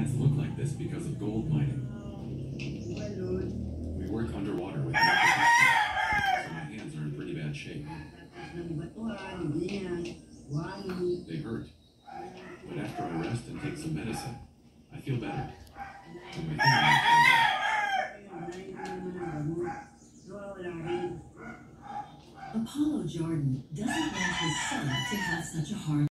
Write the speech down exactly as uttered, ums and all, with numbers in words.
hands look like this because of gold mining. We work underwater with no protection, so my hands are in pretty bad shape. They hurt, but after I rest and take some medicine, I feel better. And my fingernails feel better. Apollo Jordan doesn't want his son to have such a hard